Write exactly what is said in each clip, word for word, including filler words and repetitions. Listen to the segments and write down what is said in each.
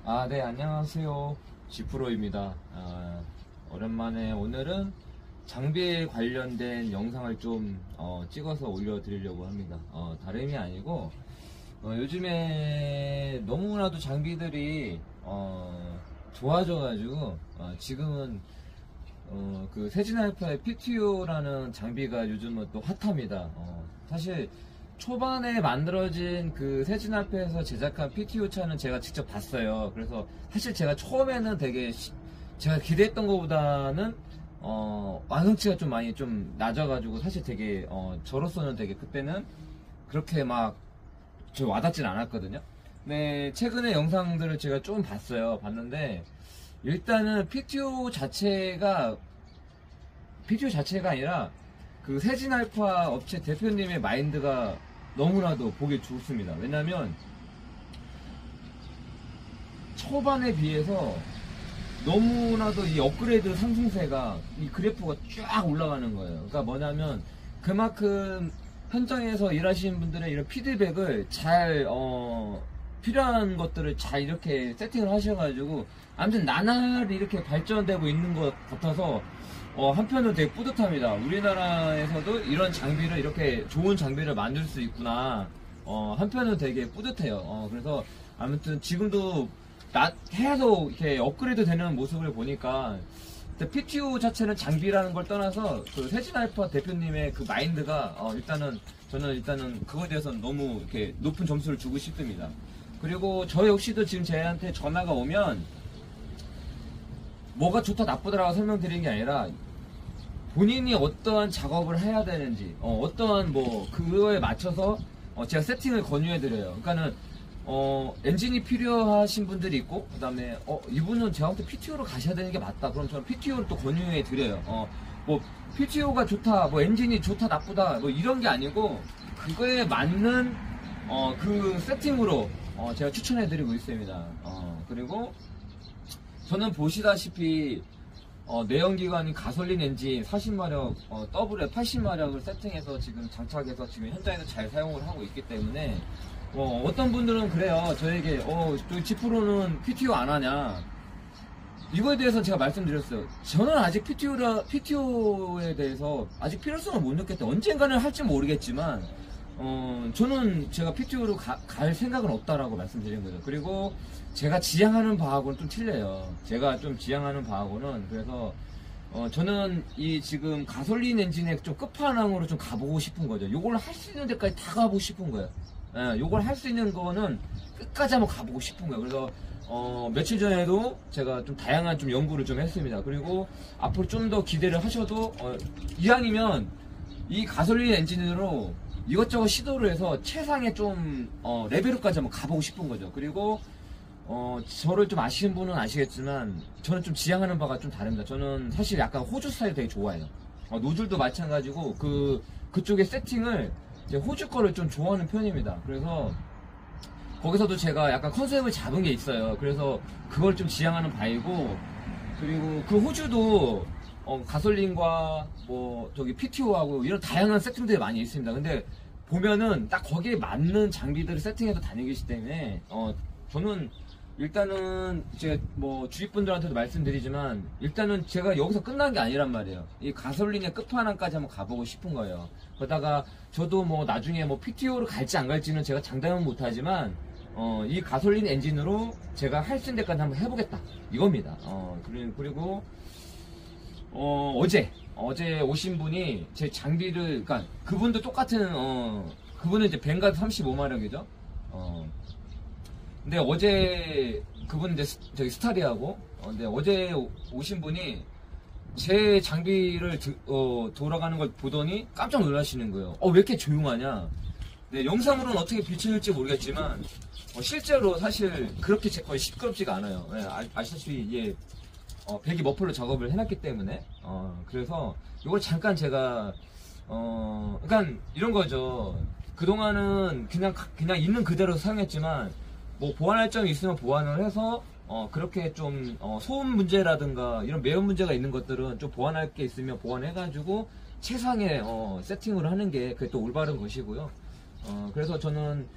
아, 네, 안녕하세요. 지프로입니다. 아, 오랜만에 오늘은 장비에 관련된 영상을 좀 어, 찍어서 올려드리려고 합니다. 어, 다름이 아니고 어, 요즘에 너무나도 장비들이 어, 좋아져가지고 어, 지금은 어, 그 세진알파의 피티오라는 장비가 요즘은 또 핫합니다. 어, 사실 초반에 만들어진 그 세진알파에서 제작한 피티오 차는 제가 직접 봤어요. 그래서 사실 제가 처음에는 되게 시- 제가 기대했던 것보다는 어, 완성치가 좀 많이 좀 낮아가지고 사실 되게 어, 저로서는 되게 그때는 그렇게 막 저 와닿진 않았거든요. 네, 최근에 영상들을 제가 좀 봤어요. 봤는데 일단은 피티오 자체가 피티오 자체가 아니라 그 세진알파 업체 대표님의 마인드가 너무나도 보기 좋습니다. 왜냐면 초반에 비해서 너무나도 이 업그레이드 상승세가 이 그래프가 쫙 올라가는 거예요. 그러니까 뭐냐면 그만큼 현장에서 일하시는 분들의 이런 피드백을 잘 어, 필요한 것들을 잘 이렇게 세팅을 하셔가지고 아무튼 나날이 이렇게 발전되고 있는 것 같아서 어, 한편으로 되게 뿌듯합니다. 우리나라에서도 이런 장비를 이렇게 좋은 장비를 만들 수 있구나. 어, 한편으로 되게 뿌듯해요. 어, 그래서 아무튼 지금도 나, 계속 이렇게 업그레이드 되는 모습을 보니까 피티오 자체는 장비라는 걸 떠나서 그 세진알파 대표님의 그 마인드가 어, 일단은 저는 일단은 그거에 대해서는 너무 이렇게 높은 점수를 주고 싶습니다. 그리고 저 역시도 지금 저한테 전화가 오면 뭐가 좋다 나쁘다라고 설명드리는 게 아니라 본인이 어떠한 작업을 해야 되는지 어, 떠한 뭐 그거에 맞춰서 어, 제가 세팅을 권유해드려요. 그러니까는 어, 엔진이 필요하신 분들이 있고 그 다음에 어, 이분은 제가 볼 때 피티오로 가셔야 되는 게 맞다. 그럼 저는 피티오를 또 권유해드려요. 어, 뭐 피티오가 좋다, 뭐 엔진이 좋다 나쁘다 뭐 이런 게 아니고 그거에 맞는 어, 그 세팅으로 어, 제가 추천해드리고 있습니다. 어, 그리고 저는 보시다시피 어, 내연기관인 가솔린 엔진 사십 마력 어, 더블에 팔십 마력을 세팅해서 지금 장착해서 지금 현장에서 잘 사용을 하고 있기 때문에 어, 어떤 분들은 그래요. 저에게 어, 저 지프로는 피티오 안 하냐 이거에 대해서 제가 말씀드렸어요. 저는 아직 피티오라, 피티오에 대해서 아직 필요성을 못 느꼈다. 언젠가는 할지 모르겠지만 어, 저는 제가 피티오로 가, 갈 생각은 없다라고 말씀드린 거죠. 그리고 제가 지향하는 바하고는 좀 틀려요. 제가 좀 지향하는 바하고는 그래서 어, 저는 이 지금 가솔린 엔진의 좀 끝판왕으로 좀 가보고 싶은 거죠. 요걸 할 수 있는 데까지 다 가보고 싶은 거예요. 예, 요걸 할 수 있는 거는 끝까지 한번 가보고 싶은 거예요. 그래서 어, 며칠 전에도 제가 좀 다양한 좀 연구를 좀 했습니다. 그리고 앞으로 좀 더 기대를 하셔도 어, 이왕이면 이 가솔린 엔진으로 이것저것 시도를 해서 최상의 좀 어, 레벨업까지 한번 가보고 싶은 거죠. 그리고 어, 저를 좀 아시는 분은 아시겠지만 저는 좀 지향하는 바가 좀 다릅니다. 저는 사실 약간 호주 스타일 되게 좋아해요. 어, 노즐도 마찬가지고 그 그쪽의 세팅을 이제 호주 거를 좀 좋아하는 편입니다. 그래서 거기서도 제가 약간 컨셉을 잡은 게 있어요. 그래서 그걸 좀 지향하는 바이고 그리고 그 호주도 어, 가솔린과 뭐 저기 피티오하고 이런 다양한 세팅들이 많이 있습니다. 근데 보면은 딱 거기에 맞는 장비들을 세팅해서 다니기 때문에 어, 저는 일단은 이제 뭐 주위 분들한테도 말씀드리지만 일단은 제가 여기서 끝난 게 아니란 말이에요. 이 가솔린의 끝판왕까지 한번 가보고 싶은 거예요. 그러다가 저도 뭐 나중에 뭐 피티오로 갈지 안 갈지는 제가 장담은 못하지만 어, 이 가솔린 엔진으로 제가 할 수 있는 데까지 한번 해보겠다 이겁니다. 어, 그리고 어, 어제 어제 오신 분이 제 장비를 그러니까 그분도 똑같은 어, 그분은 이제 벵가드 삼십오 마력이죠. 어, 근데 어제 그분 이제 스, 저기 스타리하고 어, 근데 어제 오, 오신 분이 제 장비를 드, 어, 돌아가는 걸 보더니 깜짝 놀라시는 거예요. 어, 왜 이렇게 조용하냐? 네, 영상으로는 어떻게 비춰질지 모르겠지만 어, 실제로 사실 그렇게 제, 거의 시끄럽지가 않아요. 네, 아, 아시다시피 이게 어, 배기 머플러 작업을 해놨기 때문에 어, 그래서 이걸 잠깐 제가 어, 그러니까 이런 거죠. 그동안은 그냥 그냥 있는 그대로 사용했지만 뭐 보완할 점이 있으면 보완을 해서 어, 그렇게 좀 어, 소음 문제라든가 이런 매연 문제가 있는 것들은 좀 보완할 게 있으면 보완해가지고 최상의 어, 세팅을 하는 게 그게 또 올바른 것이고요. 어, 그래서 저는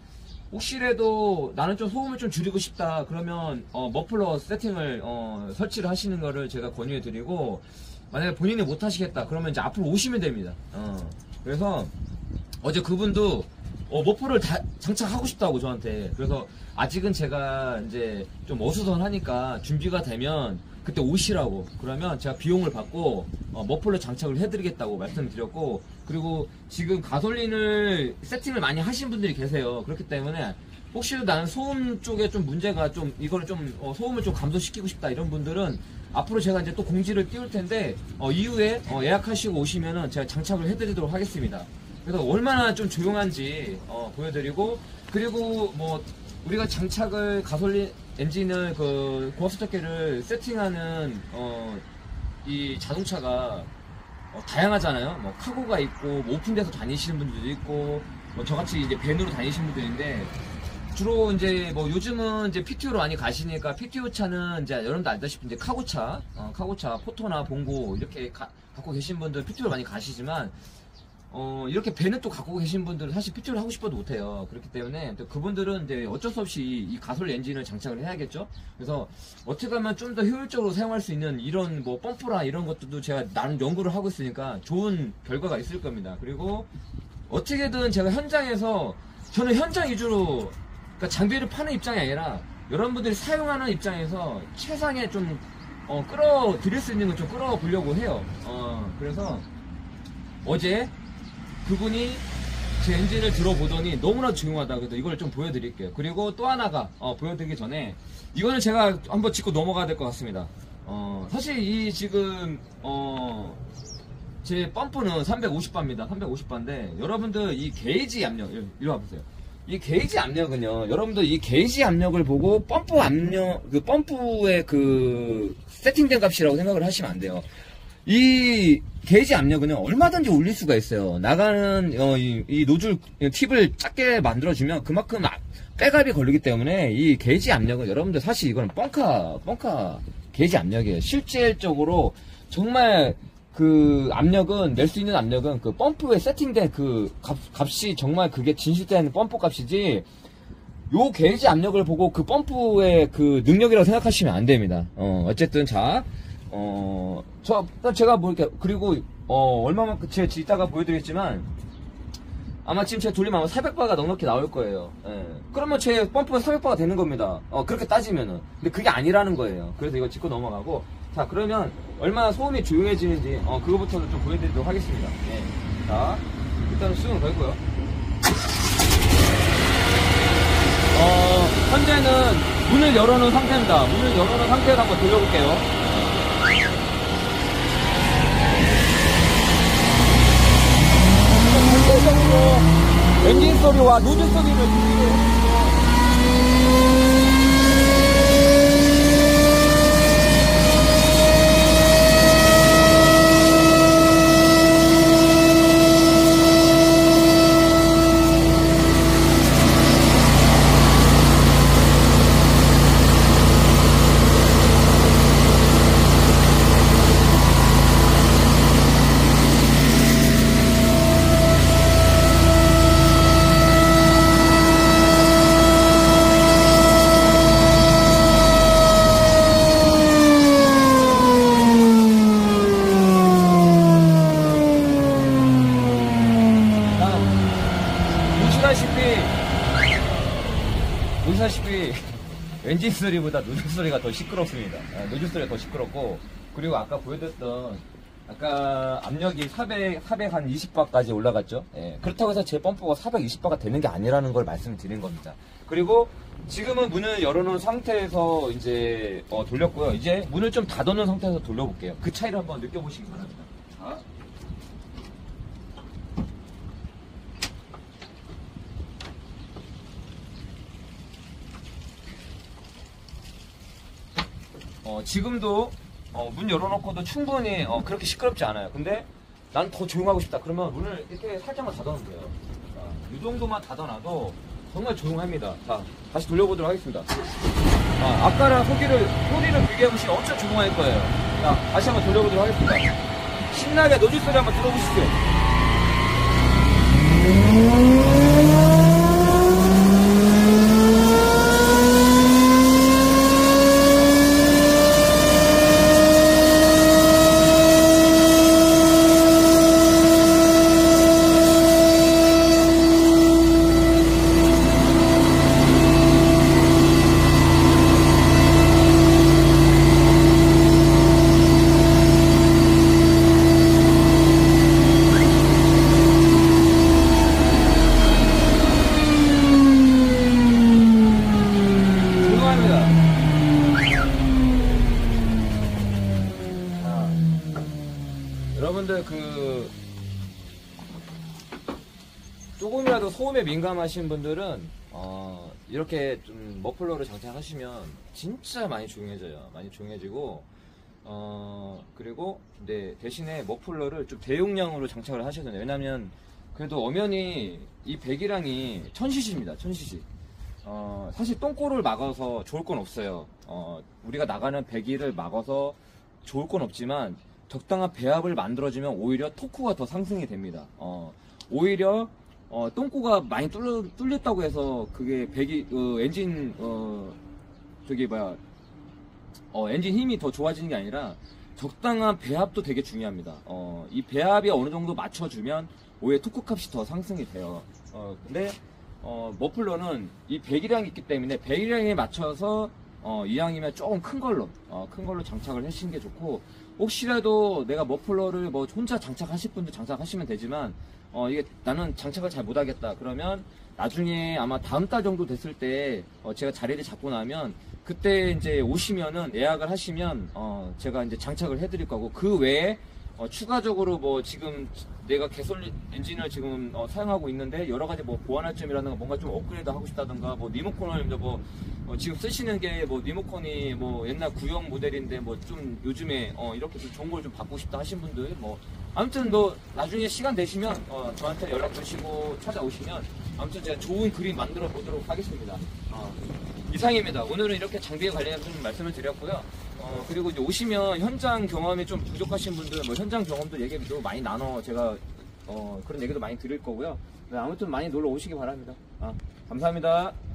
혹시라도 나는 좀 소음을 좀 줄이고 싶다 그러면 어, 머플러 세팅을 어, 설치를 하시는 거를 제가 권유해 드리고, 만약에 본인이 못 하시겠다 그러면 이제 앞으로 오시면 됩니다. 어, 그래서 어제 그분도 어, 머플러를 다 장착하고 싶다고 저한테. 그래서 아직은 제가 이제 좀 어수선하니까 준비가 되면 그때 오시라고, 그러면 제가 비용을 받고 어, 머플러 장착을 해드리겠다고 말씀드렸고, 그리고 지금 가솔린을 세팅을 많이 하신 분들이 계세요. 그렇기 때문에 혹시라도 나는 소음 쪽에 좀 문제가 좀 이거를 좀 어, 소음을 좀 감소시키고 싶다 이런 분들은 앞으로 제가 이제 또 공지를 띄울 텐데 어, 이후에 어, 예약하시고 오시면은 제가 장착을 해드리도록 하겠습니다. 그래서 얼마나 좀 조용한지 어, 보여드리고, 그리고 뭐 우리가 장착을 가솔린 엔진을 그 고압세척기를 세팅하는 어, 이 자동차가 어, 다양하잖아요. 뭐 카고가 있고 뭐 오픈돼서 다니시는 분들도 있고 뭐 저같이 이제 밴으로 다니시는 분들인데, 주로 이제 뭐 요즘은 이제 피티오로 많이 가시니까 피티오 차는 이제 여러분도 알다시피 이제 카고차, 어, 카고차, 포토나 봉고 이렇게 가, 갖고 계신 분들 피티오로 많이 가시지만, 어, 이렇게 밴을 또 갖고 계신 분들은 사실 피티오를 하고 싶어도 못해요. 그렇기 때문에 또 그분들은 이제 어쩔 수 없이 이 가솔 엔진을 장착을 해야겠죠. 그래서 어떻게 하면 좀 더 효율적으로 사용할 수 있는 이런 뭐 펌프라 이런 것들도 제가 나름 연구를 하고 있으니까 좋은 결과가 있을 겁니다. 그리고 어떻게든 제가 현장에서, 저는 현장 위주로, 그러니까 장비를 파는 입장이 아니라 여러분들이 사용하는 입장에서 최상의 좀 어, 끌어들일 수 있는 걸 좀 끌어보려고 해요. 어, 그래서 어제 그분이 제 엔진을 들어보더니 너무나 조용하다. 그래서 이걸 좀 보여드릴게요. 그리고 또 하나가 어, 보여드리기 전에 이거는 제가 한번 짚고 넘어가야 될 것 같습니다. 어, 사실 이 지금 어, 제 펌프는 삼백오십 바입니다. 삼백오십 바인데 여러분들 이 게이지 압력, 이리 와보세요. 이 게이지 압력은요, 여러분들 이 게이지 압력을 보고 펌프 압력, 그 펌프의 그 세팅된 값이라고 생각을 하시면 안 돼요. 이 게이지 압력은 얼마든지 올릴 수가 있어요. 나가는 어, 이, 이 노즐 팁을 작게 만들어주면 그만큼 아, 백압이 걸리기 때문에 이 게이지 압력은 여러분들 사실 이거는 뻥카 뻥카 게이지 압력이에요. 실질적으로 정말 그 압력은, 낼 수 있는 압력은 그 펌프에 세팅된 그 값, 값이 정말 그게 진실된 펌프 값이지, 요 게이지 압력을 보고 그 펌프의 그 능력이라고 생각하시면 안 됩니다. 어, 어쨌든 자, 어, 저, 제가 뭐 이렇게, 그리고, 어, 얼마만큼, 제가 이따가 보여드리겠지만, 아마 지금 제가 돌리면 아마 사백 바가 넉넉히 나올 거예요. 예. 그러면 제 펌프가 사백 바가 되는 겁니다. 어, 그렇게 따지면은. 근데 그게 아니라는 거예요. 그래서 이거 짚고 넘어가고. 자, 그러면 얼마나 소음이 조용해지는지, 어, 그거부터 좀 보여드리도록 하겠습니다. 예. 자, 일단은 수영을 걸고요. 어, 현재는 문을 열어놓은 상태입니다. 문을 열어놓은 상태에서 한번 돌려볼게요. 전체적으로 엔진 소리와 노즐 소리를 듣기로 보시다시피 엔진 소리보다 노즐 소리가 더 시끄럽습니다. 노즐 소리가 더 시끄럽고, 그리고 아까 보여드렸던 아까 압력이 사백, 사백이십 바까지 올라갔죠. 예, 그렇다고 해서 제 펌프가 사백이십 바가 되는 게 아니라는 걸 말씀드린 겁니다. 그리고 지금은 문을 열어놓은 상태에서 이제 어, 돌렸고요. 이제 문을 좀 닫아놓은 상태에서 돌려볼게요. 그 차이를 한번 느껴보시기 바랍니다. 자. 어, 지금도 어, 문 열어놓고도 충분히 어, 그렇게 시끄럽지 않아요. 근데 난 더 조용하고 싶다. 그러면 문을 이렇게 살짝만 닫아놓으면 돼요. 자, 이 정도만 닫아놔도 정말 조용합니다. 자, 다시 돌려보도록 하겠습니다. 아, 아까랑 소리를, 소리를 비교해보시면 엄청 조용할 거예요. 자, 다시 한번 돌려보도록 하겠습니다. 신나게 노즐 소리 한번 들어보시죠. 여러분들 그 조금이라도 소음에 민감하신 분들은 어, 이렇게 좀 머플러를 장착하시면 진짜 많이 조용해져요. 많이 조용해지고 어, 그리고 네, 대신에 머플러를 좀 대용량으로 장착을 하셔야 돼요. 왜냐면 그래도 엄연히 이 배기량이 천 씨씨입니다. 천 씨씨. 어, 사실 똥꼬를 막아서 좋을 건 없어요. 어, 우리가 나가는 배기를 막아서 좋을 건 없지만 적당한 배합을 만들어주면 오히려 토크가 더 상승이 됩니다. 어, 오히려 어, 똥꼬가 많이 뚫려, 뚫렸다고 해서 그게 배기 어, 엔진 어, 저기 뭐야 어, 엔진 힘이 더 좋아지는 게 아니라 적당한 배합도 되게 중요합니다. 어, 이 배합이 어느 정도 맞춰주면 오히려 토크 값이 더 상승이 돼요. 어, 근데 어, 머플러는 이 배기량이 있기 때문에 배기량에 맞춰서 어, 이왕이면 조금 큰 걸로 어, 큰 걸로 장착을 하시는 게 좋고, 혹시라도 내가 머플러를 뭐 혼자 장착하실 분도 장착하시면 되지만 어, 이게 나는 장착을 잘 못하겠다 그러면 나중에 아마 다음 달 정도 됐을 때 어, 제가 자리를 잡고 나면 그때 이제 오시면은 예약을 하시면 어, 제가 이제 장착을 해드릴 거고, 그 외에 어, 추가적으로 뭐 지금 내가 개솔린 엔진을 지금 어, 사용하고 있는데 여러 가지 뭐 보완할 점이라든가 뭔가 좀 업그레이드 하고 싶다든가 뭐 리모컨을 뭐 어, 지금 쓰시는 게 뭐 리모컨이 뭐 옛날 구형 모델인데 뭐 좀 요즘에 어, 이렇게 좀 좋은 걸 좀 받고 싶다 하신 분들 뭐 아무튼 뭐 나중에 시간 되시면 어, 저한테 연락 주시고 찾아오시면 아무튼 제가 좋은 그림 만들어 보도록 하겠습니다. 어, 이상입니다. 오늘은 이렇게 장비에 관련해서 좀 말씀을 드렸고요. 어, 그리고 이제 오시면 현장 경험이 좀 부족하신 분들, 뭐 현장 경험도 얘기도 많이 나눠 제가 어, 그런 얘기도 많이 드릴 거고요. 네, 아무튼 많이 놀러 오시기 바랍니다. 아, 감사합니다.